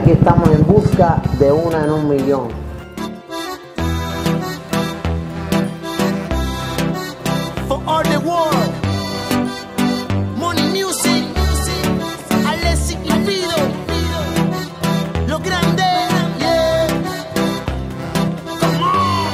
aquí estamos en busca de una en un millón. For all the world, Money Music, Alexis y Fido, lo grande, yeah. Come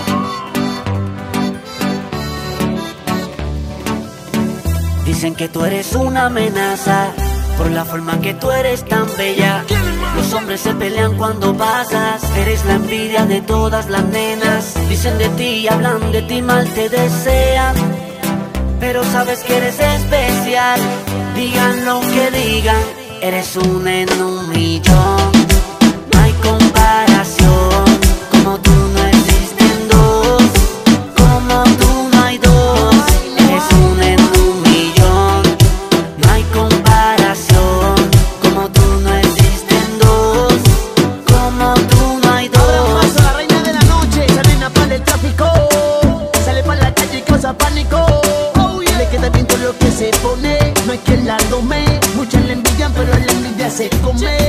on. Dicen que tú eres una amenaza por la forma que tú eres tan bella. Los hombres se pelean cuando pasas, eres la envidia de todas las nenas. Dicen de ti, hablan de ti, mal te desean, pero sabes que eres especial. Digan lo que digan, eres una en un millón. No hay comparación, como tú no existen dos, como tú no hay dos. Eres una en un millón. No hay comparación, como tú no existen dos, como tú no hay dos. Ahora paso la reina de la noche, esa nena para el tráfico, sale para la calle y causa pánico. Le queda bien todo lo que se pone, no hay quien la tome. Muchas le envidian, pero la envidia se come.